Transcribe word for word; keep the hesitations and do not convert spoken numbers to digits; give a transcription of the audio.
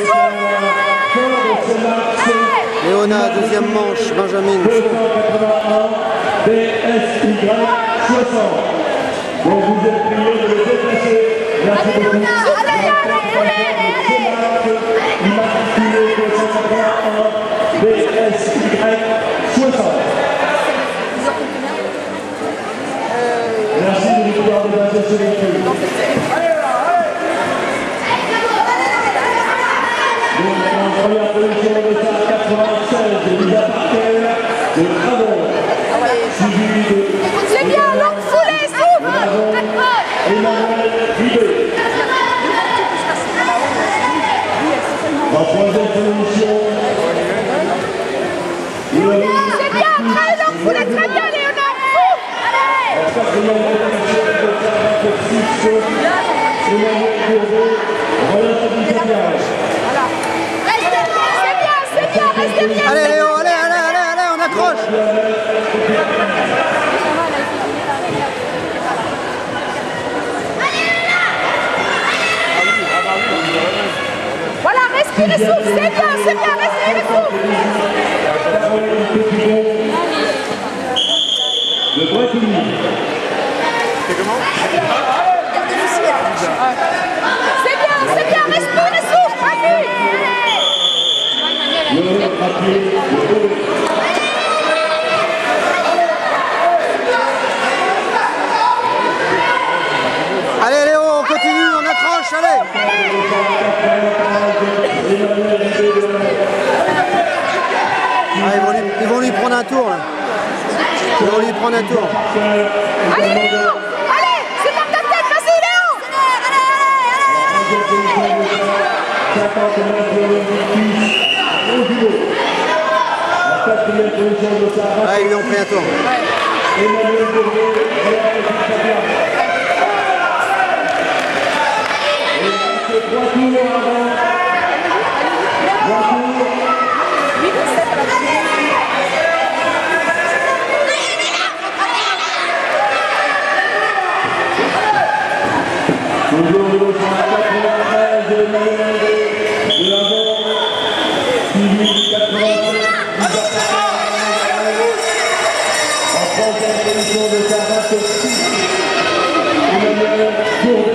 Léona, deuxième manche, Benjamin. B S Y soixante. Donc vous êtes priés de le déplacer. Merci beaucoup. Allez, allez, allez, Immatriculé deux cent quatre-vingt-un B S Y soixante. Merci de pouvoir dépasser ce véhicule. Donc en première position de cent quatre-vingt-seize, Elisa Parker de Travon. Suivi de... c'est bien, longue foulée, souffle. Emmanuel Ribé. En troisième position, C'est bien, très longue foulée, très bien, Léonard. en quatrième position de quarante-six, Emmanuel Gourdet, relativement bien. C'est bien, c'est bien, restez bien. Allez Léo, allez, allez, allez, allez, on accroche. Voilà, respirez, souffle, c'est bien, c'est bien, respirez, souffle. Le Bretigny. C'est bien, c'est bien, respirez, souffle, allez. Le papier de Paulet. Allez Léo, on continue, on accroche, allez. Ah, ils, vont lui, ils vont lui prendre un tour là. Ils vont lui prendre un tour. Allez, Léo, allez, c'est dans ta tête, vas-y, Léo. Ah, ils lui ont pris un tour. Emmanuel Gourdet, trois tours avant. Trois tours. Toujours de l'autre cent quatre-vingt-treize, Emmanuel de l'avant. Suivi quatre-vingt-sept, en troisième position de quarante-six, Emmanuel Gourdet.